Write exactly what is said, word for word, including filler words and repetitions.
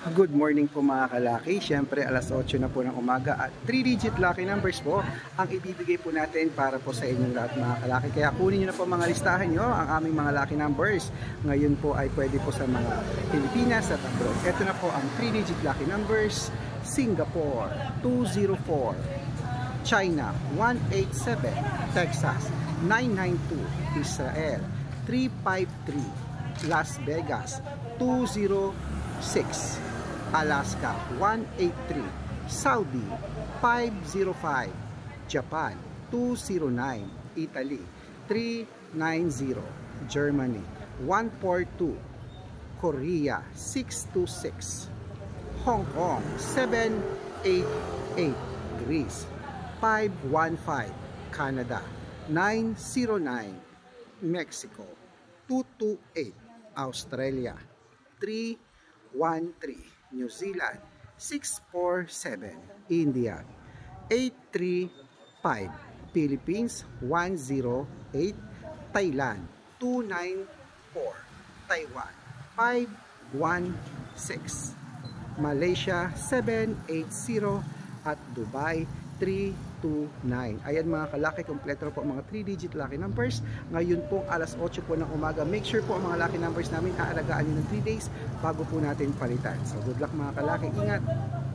Good morning po mga kalaki. Siyempre alas otso na po ng umaga at three digit lucky numbers po ang ibibigay po natin para po sa inyong lahat mga kalaki. Kaya kunin nyo na po mga listahan nyo ang aming mga lucky numbers. Ngayon po ay pwede po sa mga Pilipinas at abroad. Ito na po ang three digit lucky numbers. Singapore two zero four, China one eight seven, Texas nine nine two, Israel three five three, Las Vegas two zero six, Alaska one eight three, Saudi five zero five, Japan two zero nine, Italy three nine zero, Germany one four two, Korea six two six, Hong Kong seven eight eight, Greece five one five, Canada nine zero nine, Mexico two two eight, Australia three one three, New Zealand six four seven, India eight three five, Philippines one zero eight, Thailand two nine four, Taiwan five one six, Malaysia seven eight zero at Dubai three two nine. Ayan mga kalaki, kompleto po mga three digit lucky numbers. Ngayon po alas otso po ng umaga. Make sure po ang mga lucky numbers namin aalagaan nyo ng three days bago po natin palitan. So good luck mga kalaki, ingat!